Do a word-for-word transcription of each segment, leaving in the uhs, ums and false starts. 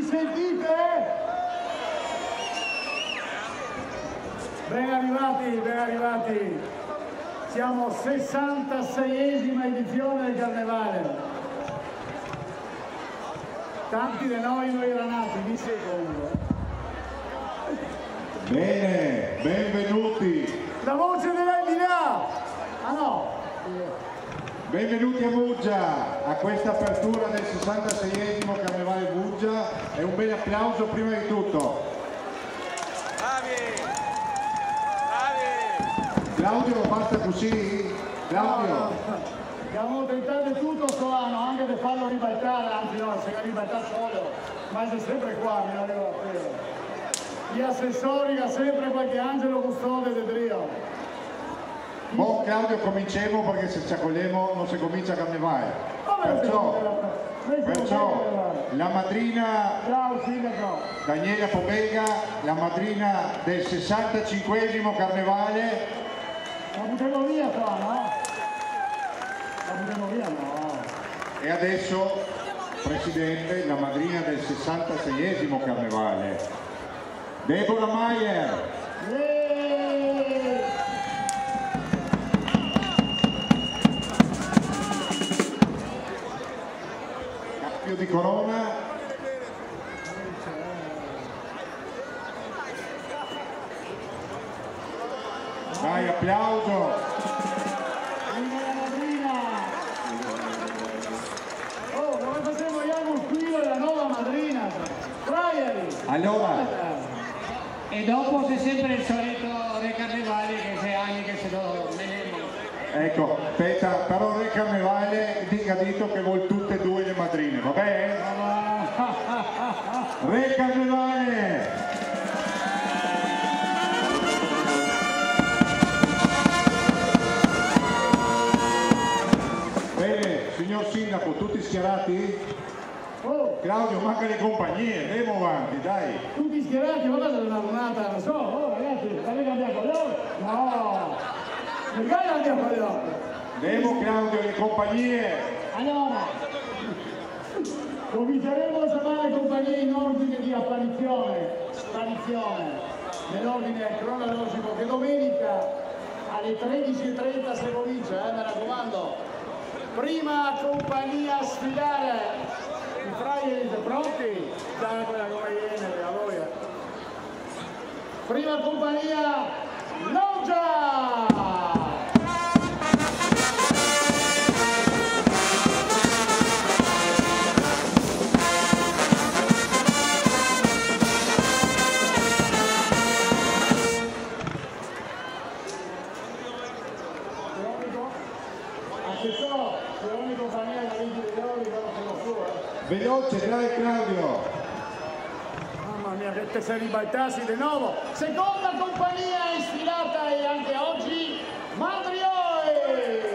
sentite? Ben arrivati, ben arrivati. Siamo sessantaseiesima edizione del Carnevale. Tanti di noi non erano nati, di secondo. Bene, benvenuti. La voce della di là. Ah no. Benvenuti a Muggia, a questa apertura del sessantaseiesimo Carnevale Muggia e un bel applauso prima di tutto. Bravi! Bravi! Claudio, basta così? Claudio? No, no. Abbiamo tentato tutto sto anno, anche per farlo ribaltare, anzi no, se la ribalta solo, ma è sempre qua, mi arriva appena. Gli assessori ha sempre qualche angelo custode del trio. Buon Claudio, cominciamo perché se ci accogliamo non si comincia a Carnevale. Perciò, perciò la madrina Daniela Pomega, la madrina del sessantacinquesimo Carnevale. La buttiamo via qua, no? La buttiamo via, no? E adesso, Presidente, la madrina del sessantaseiesimo Carnevale, Deborah Maier. Yeah! Cappio di corona. Dai, applauso. Oh, come facciamo io un filo della nuova madrina? Traieri! Allora, e dopo c'è sempre il solito Re Carnevale che sei anni che se lo venendo. ecco, aspetta, però Re Carnevale dica dito che vuol tutte e due le madrine, va bene? Re Carnevale! Bene, signor Sindaco, tutti schierati? Oh, Claudio, manca le compagnie, andiamo avanti, dai! tutti schierati, ma cosa è una lunata, non so, oh ragazzi, state cambiando colore? No! Perché cambiamo colore? Andiamo Claudio, le compagnie! Allora, cominceremo a chiamare compagnie in ordine di apparizione, sparizione, nell'ordine cronologico, che domenica alle tredici e trenta si comincia, eh, mi raccomando. Prima compagnia a sfilare. I fraieri siete pronti? Già quella come viene, a voi. Prima compagnia, Loggia! Assessore, se ogni compagnia la legge degli ori, però sono su, eh. Veloce, dai Claudio! Mamma mia, che te sei ribaltassi di nuovo! Seconda compagnia in sfilata e anche oggi Mandrioi!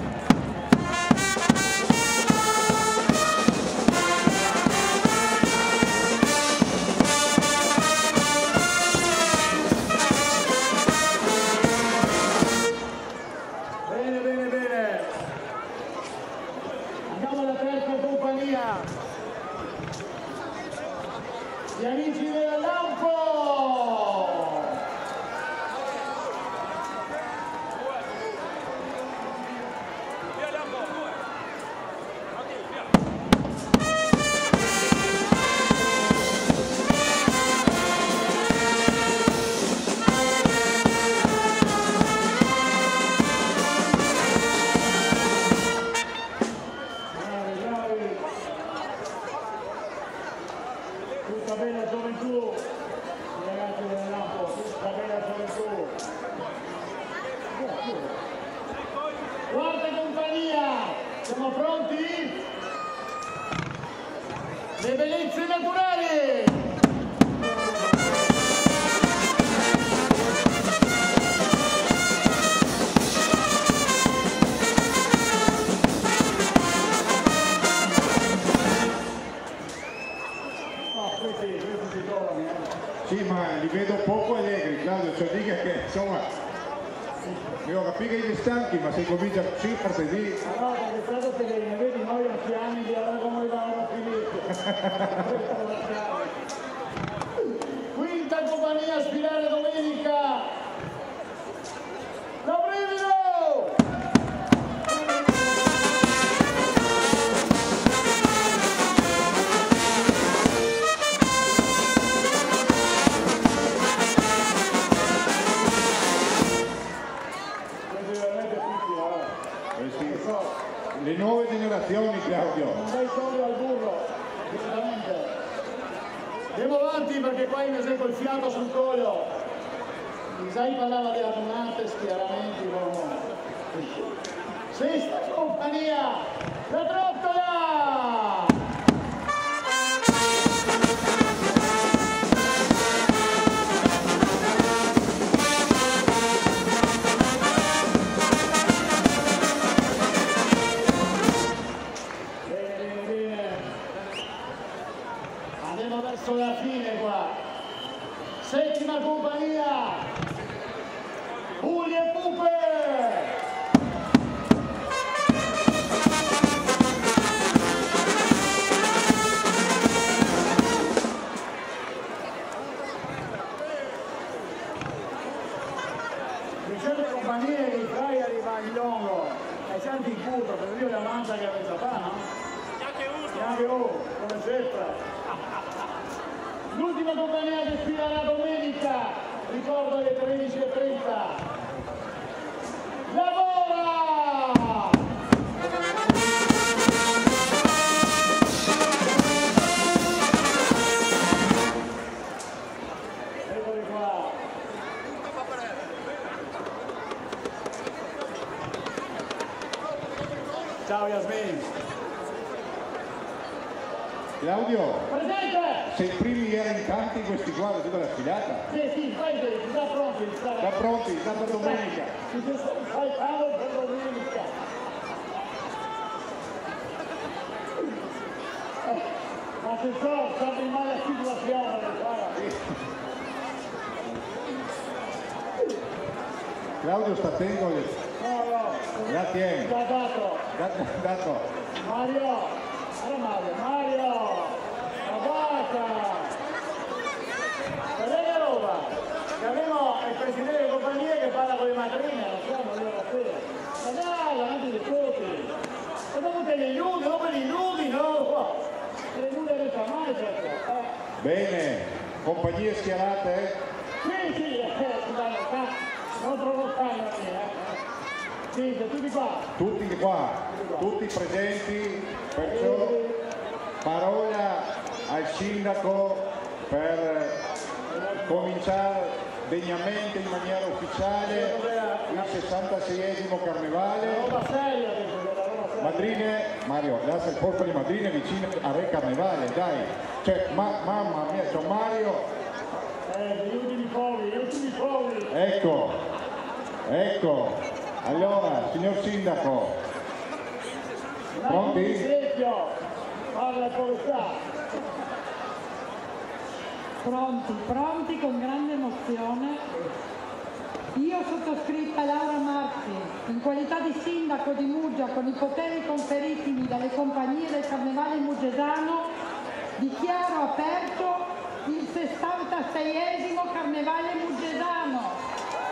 Bene, bene, bene! Andiamo alla terza compagnia! Gli amici della Lampo! Bravi, bravi! Tutta bella gioventù, i ragazzi della Lampo, tutta bella gioventù. Quarta compagnia, siamo pronti? Le bellezze naturali! Sì, ma li vedo poco allegri, Claudio, cioè dica che insomma io capisco che siete stanchi, ma se comincia così martedì. Allora, perché stato che ne vedi noi anziani di allora come vanno a finire. compagnia a sfilare domenica, la Brivido! Le nuove generazioni, Claudio. Non dai soldi al burro, giustamente. Andiamo avanti perché qua mi sento il fiato sul collo. Isai parlava di armate, schieramenti, uomo. Sesta compagnia, la trottola! Verso la fine qua, settima compagnia, Bulli e Pupe! Ci sono le compagnie che fai arriva in longo, e senti il culto, per dire la mangia che aveva fa, no? Neanche uno, come sempre. L'ultima compagnia che sfila la domenica, ricordo alle tredici e trenta. Lavora! Eccoli qua. Ciao Yasmin. Claudio, Presente! sei i primi elencanti questi qua da tutta la sfilata? Sì, sì, fai già pronti. Da pronti, da per domenica. Ci fai palo per domenica. Ma se so, sappi male a situazione, Claudio sta attento. No, no. Grazie. Già dato. Dato. Mario. Allora Mario, Mario, la vaca! Vedete che roba? Che abbiamo il presidente delle compagnie che parla con le matrine, non siamo io la sera. Ma dai, davanti dei tutti! E dopo te li illudi, dopo li illudi, no? Te li illudi non fa mai, certo. Eh. Bene, compagnie schierate? Sì, sì, eh, non provocare la mia, eh. Sì, tutti qua. Tutti qua, tutti presenti, perciò parola al sindaco per cominciare degnamente in maniera ufficiale il sessantaseiesimo carnevale. Madrine, Mario, lascia il posto di madrine vicino a Re Carnevale, dai. Cioè, ma, mamma mia, c'ho Mario. Eh, gli ultimi poveri, gli ultimi poveri. Ecco, ecco. Allora, signor sindaco, pronti? Pronti, pronti con grande emozione. Io sottoscritta Laura Marzi, in qualità di sindaco di Muggia con i poteri conferitimi dalle compagnie del Carnevale Muggesano, dichiaro aperto il sessantaseiesimo Carnevale Muggesano.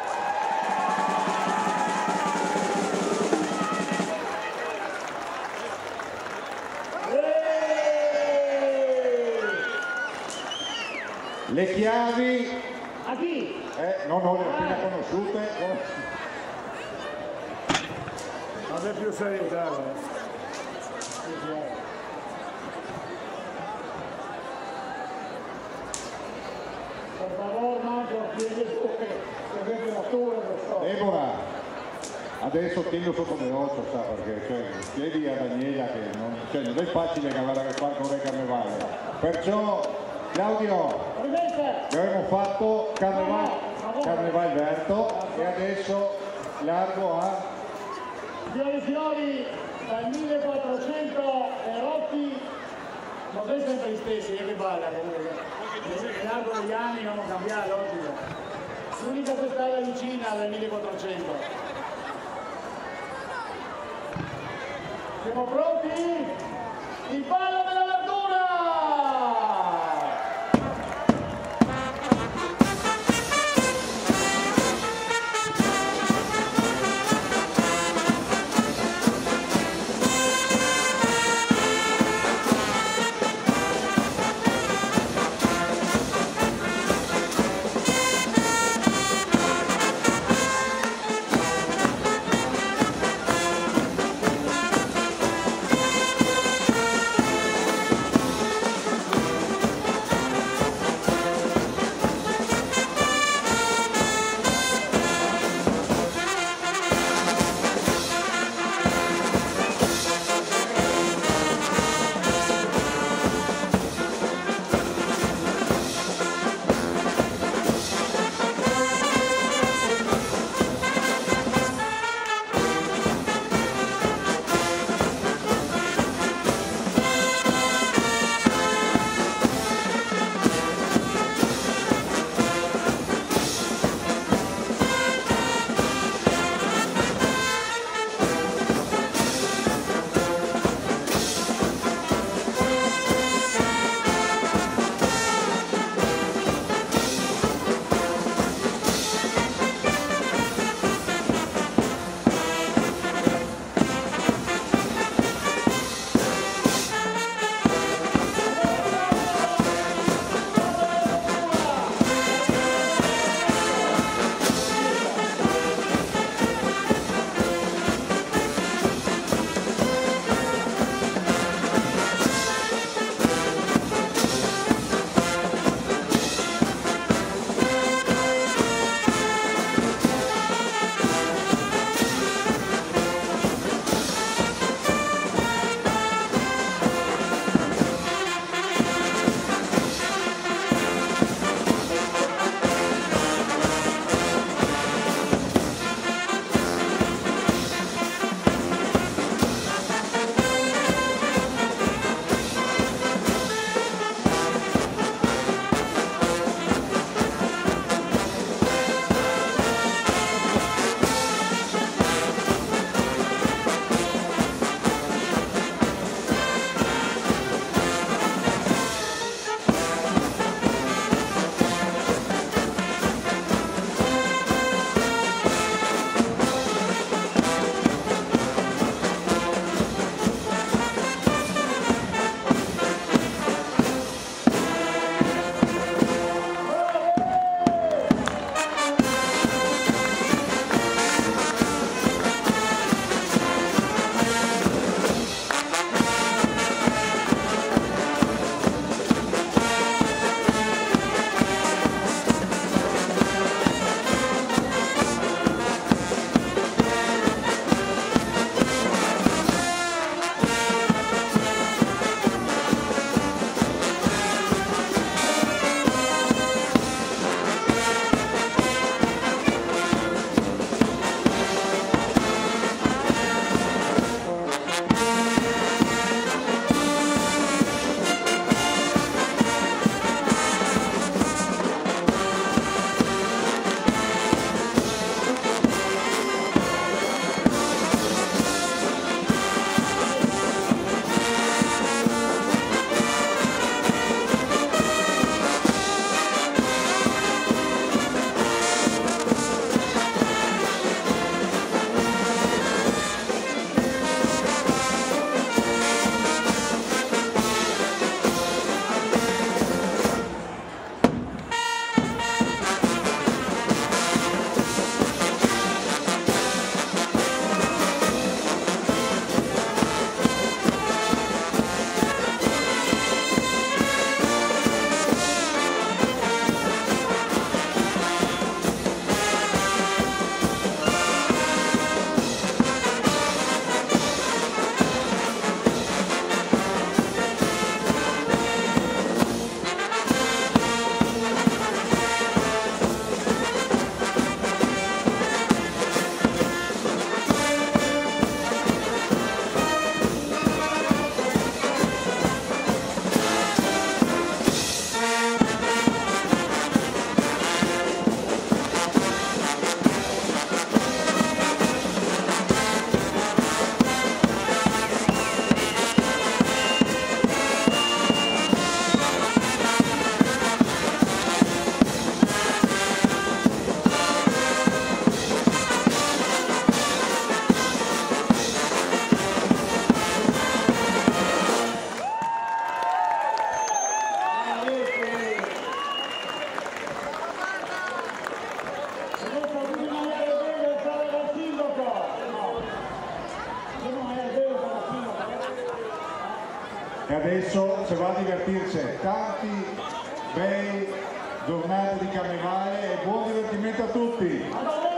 Le chiavi? A chi? Eh, no, no, le ho appena conosciute. Non è più serio, caro. Per favore, Marco, chiedi che Deborah, adesso tengo sotto le ossa, sa, perché cioè, chiedi a Daniela che non, cioè, non è facile andare a fare con Re Carnevale. Perciò, Claudio, abbiamo fatto Carnevale, Carnevale Verto e adesso largo a... Fiori Fiori dal millequattrocento e Rotti, non sono sempre gli stessi, eh, che balla comunque. Nell'arco degli anni non cambiare, logico. L'unica strada vicina del millequattrocento. Siamo pronti? Il ballo della verdura! e adesso se va a divertirsi. Tanti bei giornate di carnevale e buon divertimento a tutti.